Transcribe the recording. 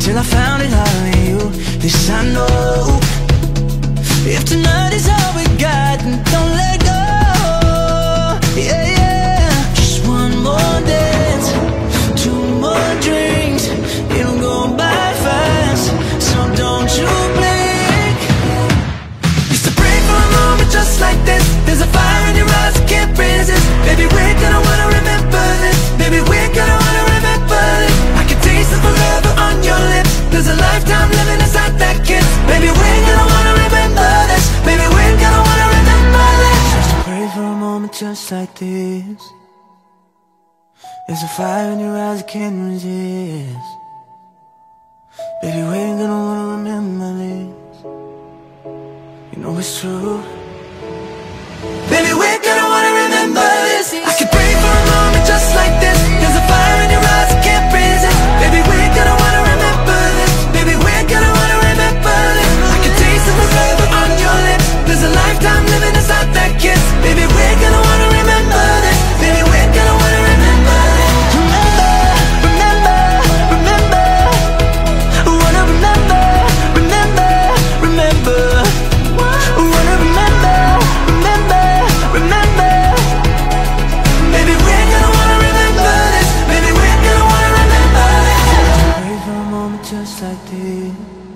till I found it all in you. This I know, if tonight is all we got, then don't let go. Yeah, yeah. Just one more dance, two more drinks, it'll go by fast, so don't you blink. Used to pray for a moment just like this. There's a fire in your eyes I can't resist. Baby, we're gonna wanna remember this. Baby, we're gonna wanna remember this. I can taste it forever on your lips. There's a lifetime living inside that kiss. Baby, we're gonna wanna remember this. Baby, we're gonna wanna remember this. Just pray for a moment just like this. There's a fire in your eyes I can't resist. Baby, we're gonna wanna remember this. You know it's true. Baby, we're gonna wanna remember this. I could pray for a moment just like this. There's a fire in your eyes I can't resist. Baby, we're gonna wanna remember this. Baby, we're gonna wanna remember this. I can taste it forever on your lips. There's a lifetime living inside that kiss. Baby, we're gonna wanna remember this. Baby, we're gonna wanna remember this. Remember, remember, remember. Wanna remember, remember, remember. Wanna remember, remember, remember. Baby, we're gonna wanna remember this. Baby, we're gonna wanna remember this. Pray for a moment just like this.